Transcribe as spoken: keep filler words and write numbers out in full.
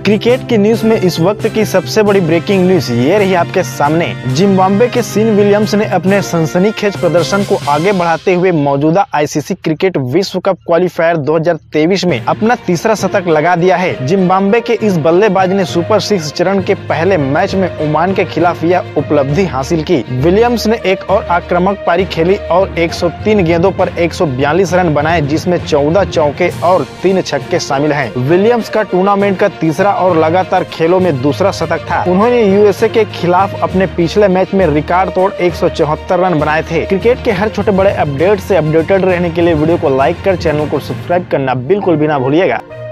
Cricket की news में इस वक्त की सबसे बड़ी ब्रेकिंग न्यूज ये रही आपके सामने। जिम्बाब्वे के सीन विलियम्स ने अपने सनसनीखेज प्रदर्शन को आगे बढ़ाते हुए मौजूदा आईसीसी क्रिकेट विश्व कप क्वालिफायर दो हज़ार तेईस में अपना तीसरा शतक लगा दिया है। जिम्बाब्वे के इस बल्लेबाज ने सुपर सिक्स चरण के पहले मैच में ओमान के खिलाफ यह उपलब्धि हासिल की। विलियम्स ने एक और आक्रामक पारी खेली और एक सौ तीन गेंदों पर एक सौ बयालीस रन बनाए, जिसमें चौदह चौके और तीन छक्के शामिल हैं। विलियम्स का टूर्नामेंट का तीसरा और लगातार खेलों में दूसरा शतक था। उन्होंने यूएसए के खिलाफ अपने पिछले मैच में रिकॉर्ड तोड़ एक सौ चौहत्तर रन बनाए थे। क्रिकेट के हर छोटे बड़े अपडेट से अपडेटेड रहने के लिए वीडियो को लाइक कर चैनल को सब्सक्राइब करना बिल्कुल भी ना भूलिएगा।